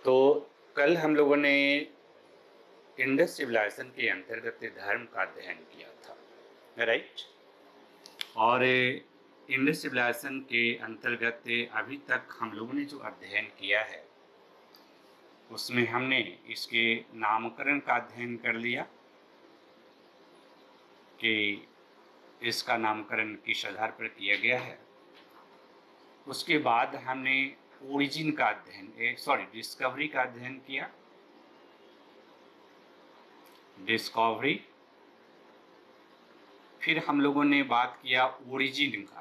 तो कल हम लोगों ने इंडस सिविलाइजेशन के अंतर्गत धर्म का अध्ययन किया था, राइट। और इंडस सिविलाइजेशन के अंतर्गत अभी तक हम लोगों ने जो अध्ययन किया है उसमें हमने इसके नामकरण का अध्ययन कर लिया कि इसका नामकरण किस आधार पर किया गया है। उसके बाद हमने ओरिजिन का डिस्कवरी का अध्ययन किया। डिस्कवरी, फिर हम लोगों ने बात किया ओरिजिन का,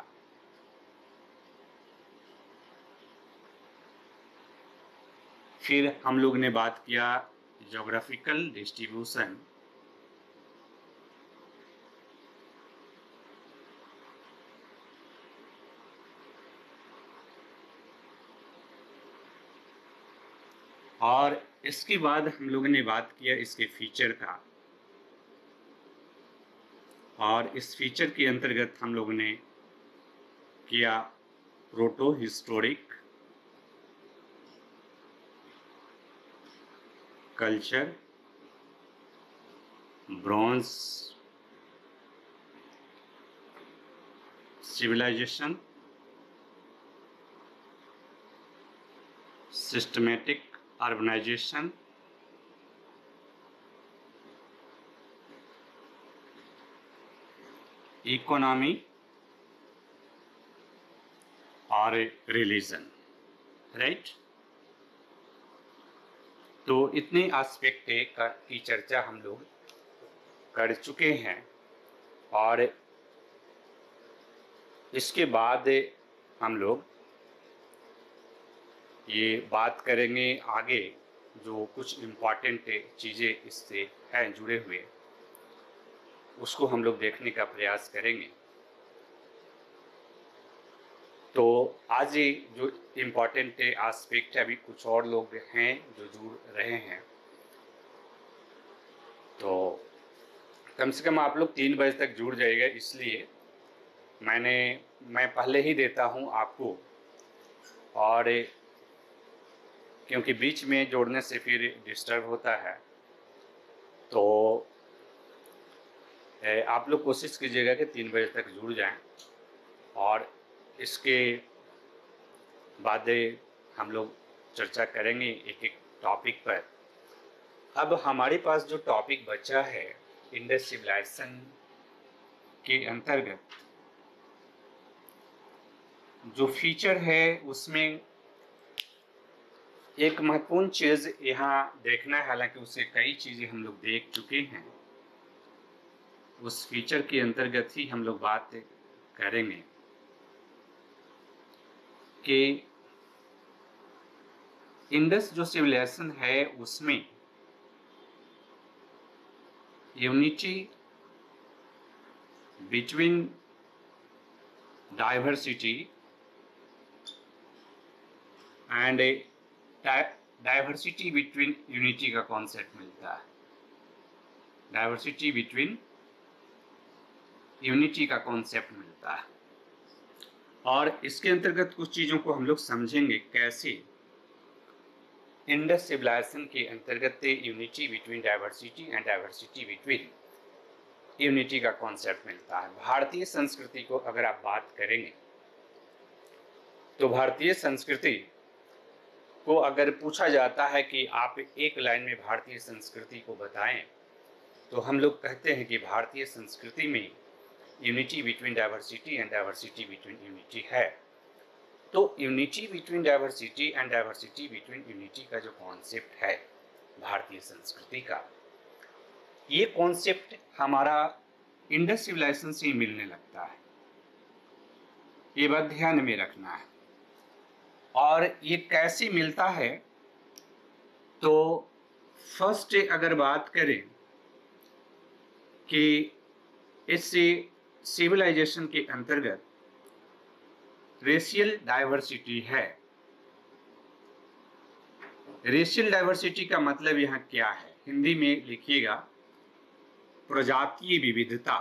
फिर हम लोग ने बात किया ज्योग्राफिकल डिस्ट्रीब्यूशन, और इसके बाद हम लोगों ने बात किया इसके फीचर का। और इस फीचर के अंतर्गत हम लोगों ने किया proto historic culture, bronze civilisation, systematic urbanisation, economy और रिलीजन, राइट। तो इतने एस्पेक्ट की चर्चा हम लोग कर चुके हैं और इसके बाद हम लोग ये बात करेंगे आगे जो कुछ इम्पॉर्टेंट चीज़ें इससे हैं जुड़े हुए, उसको हम लोग देखने का प्रयास करेंगे। तो आज ये जो इम्पॉर्टेंट एस्पेक्ट है, अभी कुछ और लोग हैं जो जुड़ रहे हैं, तो कम से कम आप लोग 3 बजे तक जुड़ जाइएगा। इसलिए मैं पहले ही देता हूं आपको, और क्योंकि बीच में जोड़ने से फिर डिस्टर्ब होता है, तो आप लोग कोशिश कीजिएगा कि 3 बजे तक जुड़ जाएं। और इसके बाद हम लोग चर्चा करेंगे एक एक टॉपिक पर। अब हमारे पास जो टॉपिक बचा है इंडस सिविलाइजेशन के अंतर्गत जो फीचर है, उसमें एक महत्वपूर्ण चीज़ यहाँ देखना है, हालांकि उससे कई चीज़ें हम लोग देख चुके हैं। उस फीचर के अंतर्गत ही हम लोग बात करेंगे कि इंडस जो सिविलाइजेशन है उसमें unity between diversity and diversity between unity का कॉन्सेप्ट मिलता है। डाइवर्सिटी बिटवीन यूनिटी का कॉन्सेप्ट मिलता है, और इसके अंतर्गत कुछ चीज़ों को हम लोग समझेंगे कैसे इंडस सिविलाइजेशन के अंतर्गत unity between diversity and diversity between unity का कॉन्सेप्ट मिलता है। भारतीय संस्कृति को अगर आप बात करेंगे तो भारतीय संस्कृति को अगर पूछा जाता है कि आप एक लाइन में भारतीय संस्कृति को बताएं, तो हम लोग कहते हैं कि भारतीय संस्कृति में unity between diversity and diversity between unity है। तो unity between diversity and diversity between unity का जो कॉन्सेप्ट है भारतीय संस्कृति का, ये कॉन्सेप्ट हमारा इंडस सिविलाइजेशन से ही मिलने लगता है। ये बात ध्यान में रखना है। और ये कैसे मिलता है, तो फर्स्ट अगर बात करें कि इस सिविलाइजेशन के अंतर्गत रेशियल डाइवर्सिटी है। रेशियल डाइवर्सिटी का मतलब यहाँ क्या है, हिंदी में लिखिएगा प्रजातीय विविधता।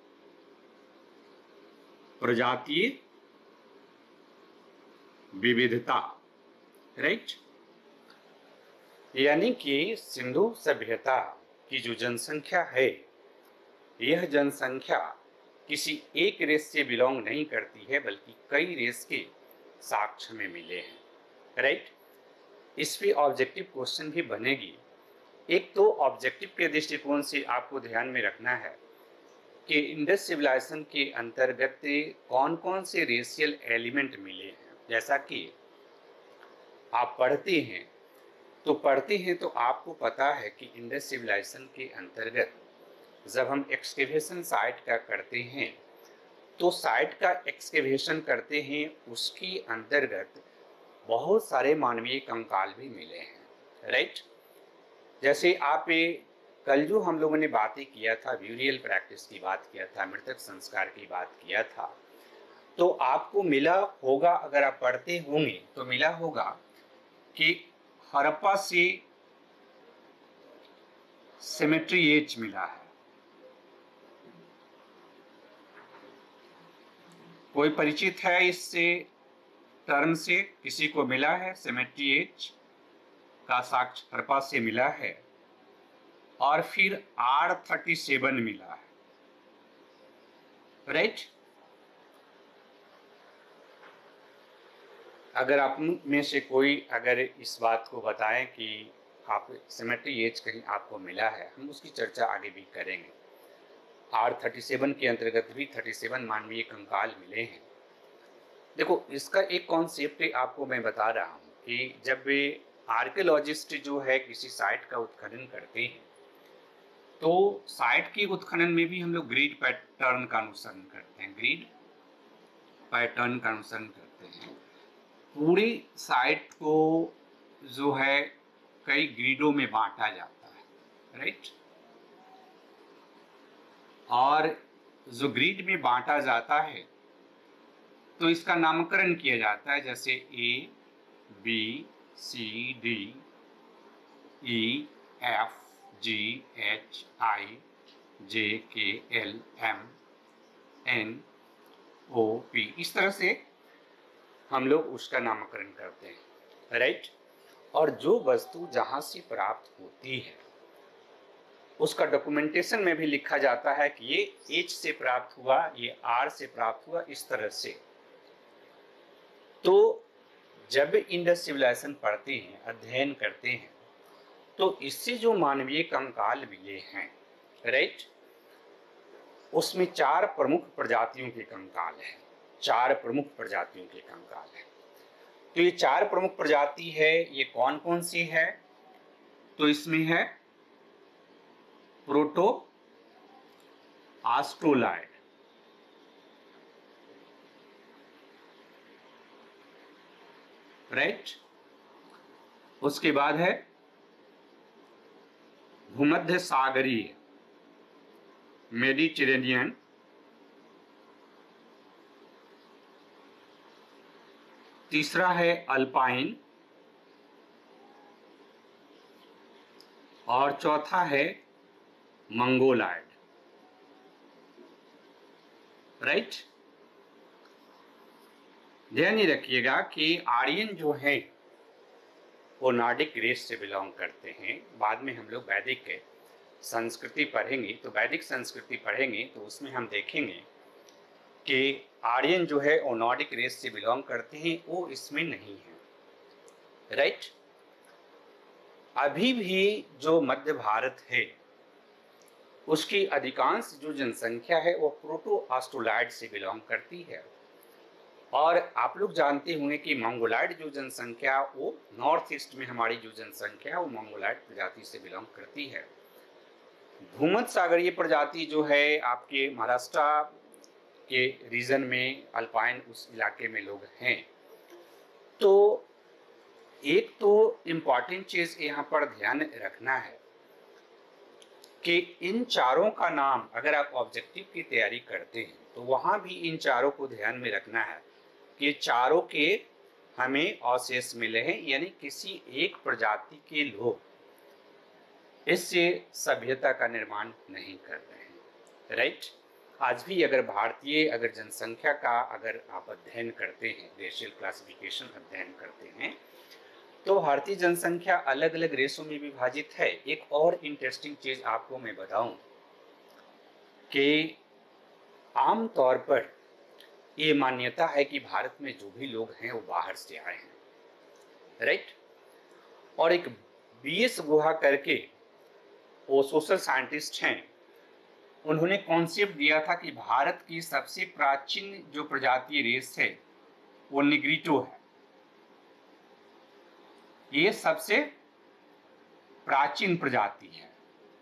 प्रजातीय विविधता, राइट। यानी कि सिंधु सभ्यता की जो जनसंख्या है, यह जनसंख्या किसी एक रेस से बिलोंग नहीं करती है, बल्कि कई रेस के साक्ष्य में मिले हैं। राइट। इस पे ऑब्जेक्टिव क्वेश्चन भी बनेगी। एक तो ऑब्जेक्टिव के दृष्टिकोण से आपको ध्यान में रखना है कि इंडस सिविलाइजेशन के अंतर्गत कौन कौन से रेशियल एलिमेंट मिले हैं। जैसा कि आप पढ़ते हैं तो आपको पता है कि इंडस सिविलाइजेशन के अंतर्गत जब हम एक्सकेवेशन साइट का करते हैं, तो साइट का एक्सकेवेशन करते हैं, उसके अंतर्गत बहुत सारे मानवीय कंकाल भी मिले हैं। राइट। जैसे आप कल जो हम लोगों ने बातें किया था, ब्यूरियल प्रैक्टिस की बात किया था, मृतक संस्कार की बात किया था, तो आपको मिला होगा, अगर आप पढ़ते होंगे तो मिला होगा कि हड़प्पा से सिमेट्री एज मिला है। कोई परिचित है इससे टर्म से? किसी को मिला है? सिमेट्री एज का साक्ष्य हड़प्पा से मिला है। और फिर R37 मिला है। राइट। अगर आप में से कोई अगर इस बात को बताएं कि आप सिमेट्री एज कहीं आपको मिला है, हम उसकी चर्चा आगे भी करेंगे। R37 के अंतर्गत भी 37 मानवीय कंकाल मिले हैं। देखो, इसका एक कॉन्सेप्ट आपको मैं बता रहा हूँ कि जब वे आर्कियोलॉजिस्ट जो है किसी साइट का उत्खनन करते हैं, तो साइट के उत्खनन में भी हम लोग ग्रिड पैटर्न का अनुसरण करते हैं। ग्रिड पैटर्न का अनुसरण करते हैं। पूरी साइट को जो है कई ग्रिडों में बांटा जाता है। राइट। और जो ग्रिड में बांटा जाता है, तो इसका नामकरण किया जाता है, जैसे ABCDEFGHIJKLMNOP, इस तरह से हम लोग उसका नामकरण करते हैं। राइट। और जो वस्तु जहां से प्राप्त होती है, उसका डॉक्यूमेंटेशन में भी लिखा जाता है कि ये H से प्राप्त हुआ, ये R से प्राप्त हुआ, इस तरह से। तो जब इंडस सिविलाइजेशन पढ़ते हैं, अध्ययन करते हैं, तो इससे जो मानवीय कंकाल मिले हैं, राइट, उसमें 4 प्रमुख प्रजातियों के कंकाल हैं। 4 प्रमुख प्रजातियों के कंकाल हैं। तो ये 4 प्रमुख प्रजाति है, ये कौन कौन सी है? तो इसमें है प्रोटो ऑस्ट्रोलॉइड, राइट। उसके बाद है भूमध्य सागरीय, मेडिटेरेनियन। तीसरा है अल्पाइन। और चौथा है मंगोलाइड। राइट। ध्यान ही रखिएगा कि आर्यन जो है वो नॉर्डिक रेस से बिलोंग करते हैं। बाद में हम लोग वैदिक संस्कृति पढ़ेंगे, तो वैदिक संस्कृति पढ़ेंगे तो उसमें हम देखेंगे कि आर्यन जो है वो नॉर्डिक रेस से बिलोंग करते हैं, वो इसमें नहीं है। राइट। अभी भी जो मध्य भारत है, उसकी अधिकांश जो जनसंख्या है वो प्रोटो ऑस्ट्रोलॉइड से बिलोंग करती है। और आप लोग जानते होंगे कि मंगोलाइड जो जनसंख्या, वो नॉर्थ ईस्ट में हमारी जो जनसंख्या है वो मंगोलाइड प्रजाति से बिलोंग करती है। भूमध्य सागरीय प्रजाति जो है आपके महाराष्ट्र के रीजन में, अल्पाइन उस इलाके में लोग हैं। तो एक तो इम्पॉर्टेंट चीज यहाँ पर ध्यान रखना है कि इन चारों का नाम अगर आप ऑब्जेक्टिव की तैयारी करते हैं तो वहाँ भी इन चारों को ध्यान में रखना है कि चारों के हमें अवशेष मिले हैं, यानी किसी एक प्रजाति के लोग इससे सभ्यता का निर्माण नहीं कर रहे हैं। राइट। आज भी अगर भारतीय अगर जनसंख्या का अगर आप अध्ययन करते हैं, रेशियल क्लासिफिकेशन अध्ययन करते हैं, तो भारतीय जनसंख्या अलग अलग रेसों में विभाजित है। एक और इंटरेस्टिंग चीज आपको मैं बताऊं कि आम तौर पर ये मान्यता है कि भारत में जो भी लोग हैं वो बाहर से आए हैं, राइट। और एक बीएस गुहा करके वो सोशल साइंटिस्ट हैं, उन्होंने कॉन्सेप्ट दिया था कि भारत की सबसे प्राचीन जो प्रजातीय रेस है वो निग्रिटो है। ये सबसे प्राचीन प्रजाति है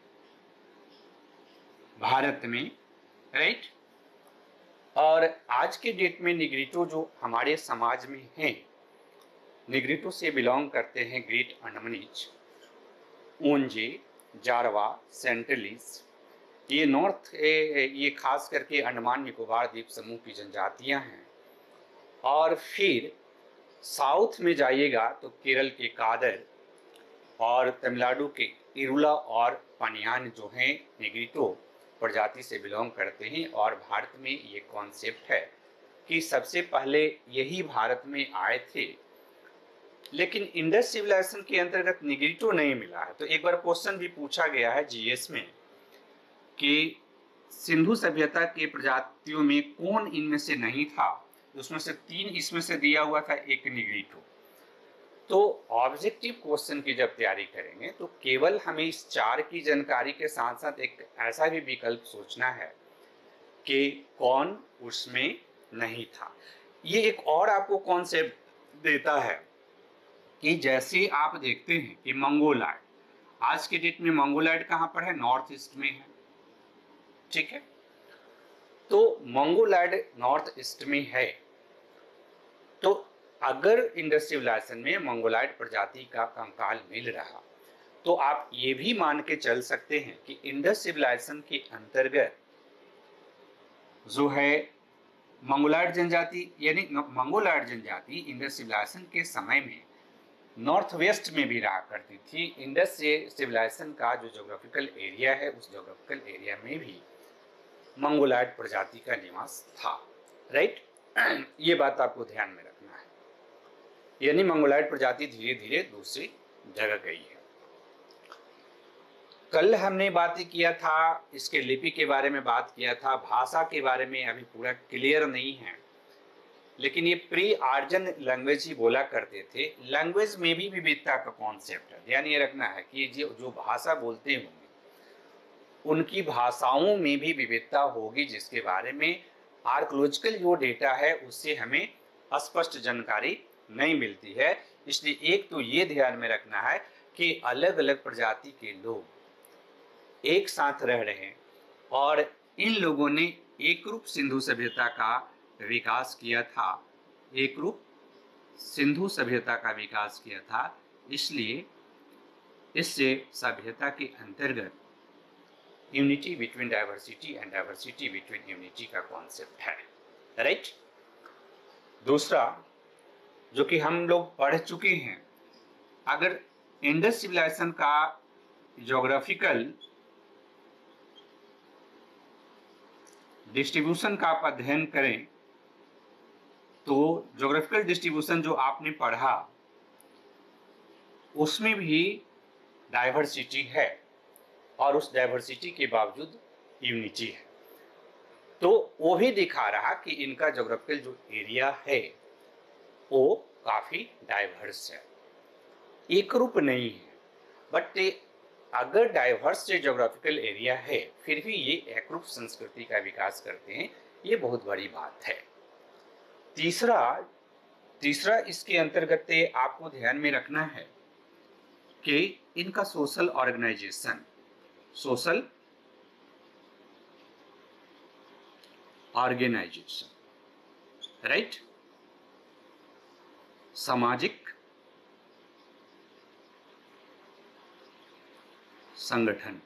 भारत में, राइट। और आज के डेट में निग्रिटो जो हमारे समाज में हैं, निग्रिटो से बिलोंग करते हैं ग्रेट अंडमानीज, ओंजे, जारवा, सेंटिनलीज। ये ये खास करके अंडमान निकोबार द्वीप समूह की जनजातियां हैं। और फिर साउथ में जाइएगा तो केरल के कादर और तमिलनाडु के इरुला और पनियान जो हैं निग्रिटो प्रजाति से बिलोंग करते हैं। और भारत में ये कॉन्सेप्ट है कि सबसे पहले यही भारत में आए थे, लेकिन इंडस सिविलाइजेशन के अंतर्गत निग्रिटो नहीं मिला है। तो एक बार क्वेश्चन भी पूछा गया है जीएस में कि सिंधु सभ्यता के प्रजातियों में कौन इनमें से नहीं था। उसमें से 3 इसमें से दिया हुआ था, एक निग्रिटो। तो ऑब्जेक्टिव क्वेश्चन की जब तैयारी करेंगे तो केवल हमें इस 4 की जानकारी के साथ साथ एक ऐसा भी विकल्प सोचना है कि कौन उसमें नहीं था। ये एक और आपको कॉन्सेप्ट देता है कि जैसे आप देखते हैं कि मंगोलायड, आज के डेट में मंगोलायड कहाँ पर है, नॉर्थ ईस्ट में है, ठीक है। तो मंगोलायड नॉर्थ ईस्ट में है। तो अगर इंडस सिविलाइजेशन में मंगोलायड प्रजाति का कंकाल मिल रहा तो आप ये भी मान के चल सकते हैं कि इंडस सिविलाइजेशन के अंतर्गत जो है मंगोलायड जनजाति, यानी मंगोलायड जनजाति इंडस सिविलाइजेशन के समय में नॉर्थ वेस्ट में भी रहा करती थी। इंडस सिविलाइजेशन का जो ज्योग्राफिकल एरिया है उस ज्योग्राफिकल एरिया में भी मंगोलायड प्रजाति का निवास था, राइट। ये बात आपको ध्यान में रखना है, यानी मंगोलायड प्रजाति धीरे धीरे दूसरी जगह गई है। कल हमने बात किया था, इसके लिपि के बारे में बात किया था, भाषा के बारे में अभी पूरा क्लियर नहीं है, लेकिन ये प्री आर्यन लैंग्वेज ही बोला करते थे। लैंग्वेज में भी विविधता का कॉन्सेप्ट है, ध्यान ये रखना है कि जो भाषा बोलते होंगे उनकी भाषाओं में भी विविधता होगी, जिसके बारे में आर्कोलॉजिकल जो डेटा है उससे हमें स्पष्ट जानकारी नहीं मिलती है। इसलिए एक तो ये ध्यान में रखना है कि अलग अलग प्रजाति के लोग एक साथ रह रहे हैं और इन लोगों ने एक रूप सिंधु सभ्यता का विकास किया था, एक रूप सिंधु सभ्यता का विकास किया था। इसलिए इससे सभ्यता के अंतर्गत unity between diversity and diversity between unity का कॉन्सेप्ट है, राइट। दूसरा जो कि हम लोग पढ़ चुके हैं, अगर इंडस सिविलाइजेशन का ज्योग्राफिकल डिस्ट्रीब्यूशन का आप अध्ययन करें तो ज्योग्राफिकल डिस्ट्रीब्यूशन जो आपने पढ़ा उसमें भी डाइवर्सिटी है और उस डाइवर्सिटी के बावजूद यूनिटी है। तो वो भी दिखा रहा कि इनका ज्योग्राफिकल जो एरिया है वो काफी डाइवर्स है, एक रूप नहीं है। बट अगर डाइवर्स ज्योग्राफिकल एरिया है फिर भी ये एक रूप संस्कृति का विकास करते हैं, ये बहुत बड़ी बात है। तीसरा इसके अंतर्गत आपको ध्यान में रखना है कि इनका सोशल ऑर्गेनाइजेशन राइट, सामाजिक संगठन।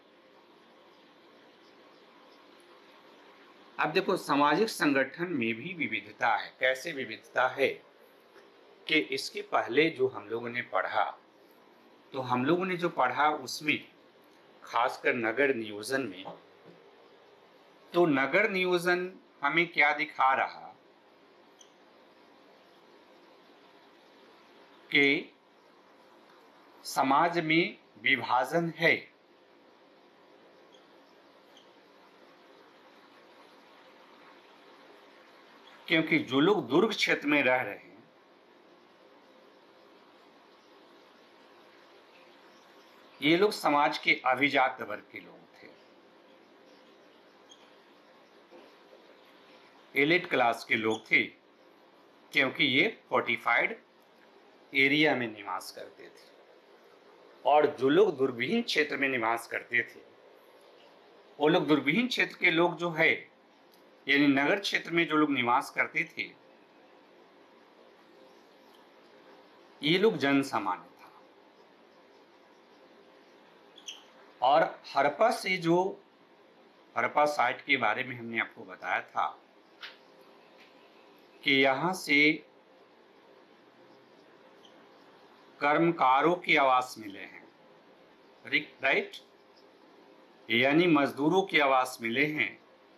अब देखो सामाजिक संगठन में भी विविधता है। कैसे विविधता है कि इसके पहले जो हम लोगों ने पढ़ा, तो हम लोगों ने जो पढ़ा उसमें खासकर नगर नियोजन में, तो नगर नियोजन हमें क्या दिखा रहा कि समाज में विभाजन है, क्योंकि जो लोग दुर्ग क्षेत्र में रह रहे हैं ये लोग समाज के अभिजात वर्ग के लोग थे, एलिट क्लास के लोग थे, क्योंकि ये फोर्टिफाइड एरिया में निवास करते थे। और जो लोग दुर्विहीन क्षेत्र में निवास करते थे वो लोग, दुर्विहीन क्षेत्र के लोग जो है यानी नगर क्षेत्र में जो लोग निवास करते थे, ये लोग जन सामान्य था। और हड़प्पा साइट के बारे में हमने आपको बताया था कि यहां से कर्मकारों के आवास मिले हैं, राइट, यानी मजदूरों के आवास मिले हैं।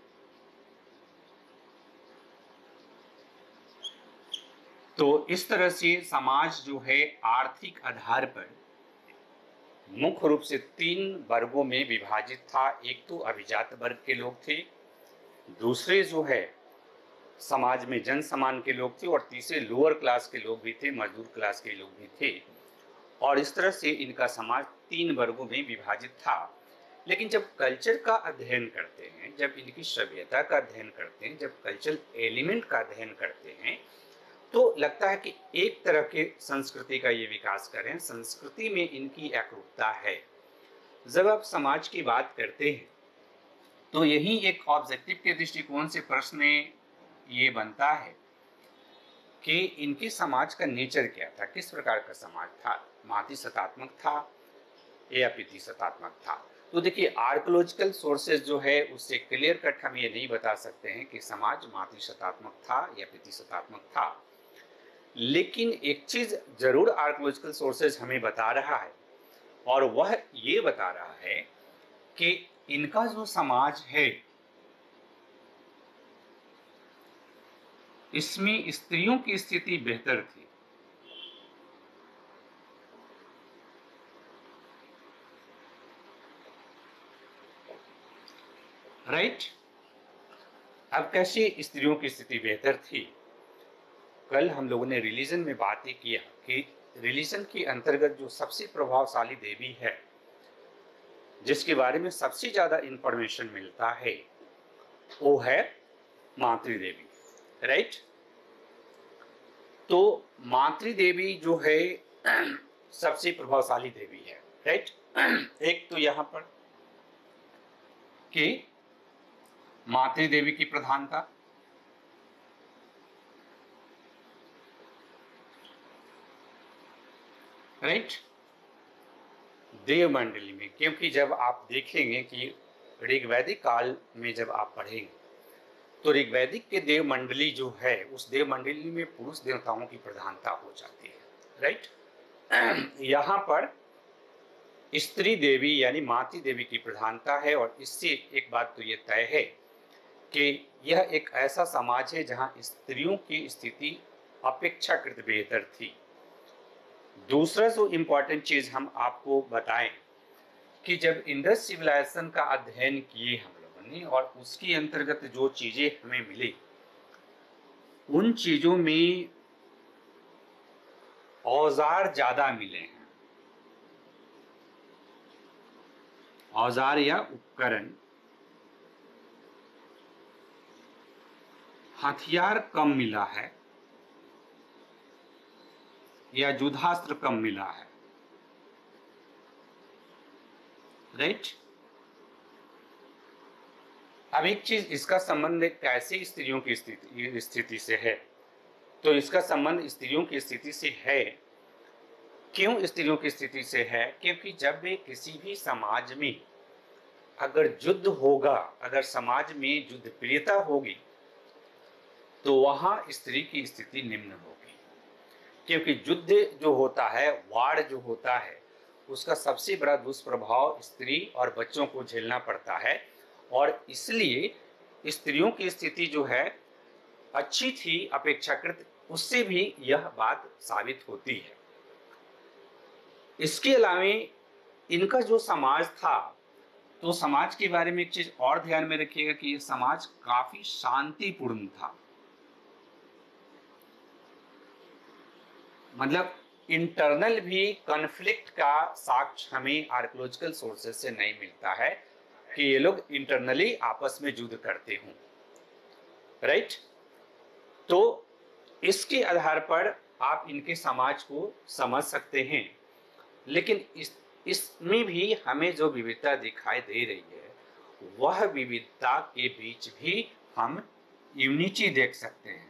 तो इस तरह से समाज जो है आर्थिक आधार पर मुख्य रूप से 3 वर्गों में विभाजित था। एक तो अभिजात वर्ग के लोग थे, दूसरे जो है समाज में जन सामान्य के लोग थे, और तीसरे लोअर क्लास के लोग भी थे, मजदूर क्लास के लोग भी थे। और इस तरह से इनका समाज 3 वर्गों में विभाजित था। लेकिन जब कल्चर का अध्ययन करते हैं, जब इनकी सभ्यता का अध्ययन करते हैं, जब कल्चरल एलिमेंट का अध्ययन करते हैं, तो लगता है कि एक तरह के संस्कृति का ये विकास कर रहे हैं, संस्कृति में इनकी एकरूपता है। जब आप समाज की बात करते हैं तो यही एक ऑब्जेक्टिव के दृष्टिकोण से प्रश्न ये बनता है कि इनके समाज का नेचर क्या था, किस प्रकार का समाज था, मातृ सत्तात्मक था या पितृ सत्तात्मक था। तो देखिए, आर्कोलॉजिकल सोर्सेज जो है उससे क्लियर कट हम ये नहीं बता सकते हैं कि समाज मातृ सत्तात्मक था या पितृ सत्तात्मक था। लेकिन एक चीज जरूर आर्कोलॉजिकल सोर्सेज हमें बता रहा है, और वह ये बता रहा है कि इनका जो समाज है इसमें स्त्रियों की स्थिति बेहतर थी। राइट, अब कैसे स्त्रियों की स्थिति बेहतर थी? कल हम लोगों ने रिलीजन में बात ही किया कि रिलीजन के अंतर्गत जो सबसे प्रभावशाली देवी है, जिसके बारे में सबसे ज्यादा इंफॉर्मेशन मिलता है, वो है मातृ देवी। राइट, तो मातृ देवी जो है सबसे प्रभावशाली देवी है। राइट, एक तो यहां पर कि मातृ देवी की प्रधानता, राइट, देव मंडली में, क्योंकि जब आप देखेंगे कि ऋग्वैदिक काल में जब आप पढ़ेंगे तो ऋग्वैदिक के देव मंडली जो है उस देव मंडली में पुरुष देवताओं की प्रधानता हो जाती है। राइट, यहाँ पर स्त्री देवी यानी मातृ देवी की प्रधानता है। और इससे एक बात तो ये तय है कि यह एक ऐसा समाज है जहाँ स्त्रियों की स्थिति अपेक्षाकृत बेहतर थी। दूसरा जो इम्पोर्टेंट चीज हम आपको बताएं कि जब इंडस सिविलाइजेशन का अध्ययन किए हम लोगों ने और उसके अंतर्गत जो चीजें हमें मिली, उन चीजों में औजार ज्यादा मिले हैं, औजार या उपकरण, हथियार कम मिला है या युद्धास्त्र कम मिला है। राइट, अब एक चीज, इसका संबंध कैसे स्त्रियों की स्थिति से है, तो इसका संबंध स्त्रियों की स्थिति से है। क्यों स्त्रियों की स्थिति से है? क्योंकि जब भी किसी भी समाज में अगर युद्ध होगा, अगर समाज में युद्ध प्रियता होगी, तो वहां स्त्री की स्थिति निम्न होगी। क्योंकि युद्ध जो होता है, वार जो होता है, उसका सबसे बड़ा दुष्प्रभाव स्त्री और बच्चों को झेलना पड़ता है। और इसलिए स्त्रियों की स्थिति जो है अच्छी थी अपेक्षाकृत, उससे भी यह बात साबित होती है। इसके अलावा इनका जो समाज था, तो समाज के बारे में एक चीज और ध्यान में रखिएगा कि ये समाज काफी शांतिपूर्ण था। मतलब इंटरनल भी कॉन्फ्लिक्ट का साक्ष्य हमें आर्कियोलॉजिकल सोर्सेस से नहीं मिलता है कि ये लोग इंटरनली आपस में युद्ध करते हों, राइट। तो इसके आधार पर आप इनके समाज को समझ सकते हैं। लेकिन इसमें भी हमें जो विविधता दिखाई दे रही है, वह विविधता के बीच भी हम यूनिटी देख सकते हैं।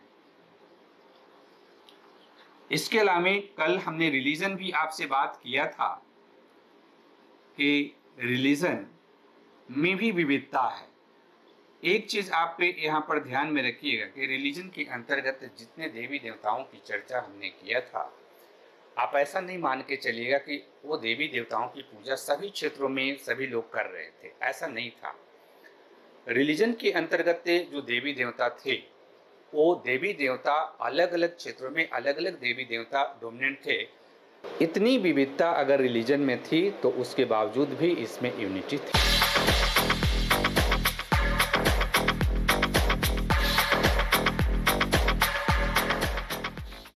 इसके अलावा कल हमने रिलीजन भी आपसे बात किया था कि रिलीजन में भी विविधता है। एक चीज आप पे यहाँ पर ध्यान में रखिएगा कि रिलीजन के अंतर्गत जितने देवी देवताओं की चर्चा हमने किया था, आप ऐसा नहीं मान के चलिएगा कि वो देवी देवताओं की पूजा सभी क्षेत्रों में सभी लोग कर रहे थे, ऐसा नहीं था। रिलीजन के अंतर्गत जो देवी देवता थे, वो देवी देवता अलग अलग क्षेत्रों में अलग अलग देवी देवता डोमिनेंट थे। इतनी विविधता अगर रिलीजन में थी तो उसके बावजूद भी इसमें यूनिटी थी।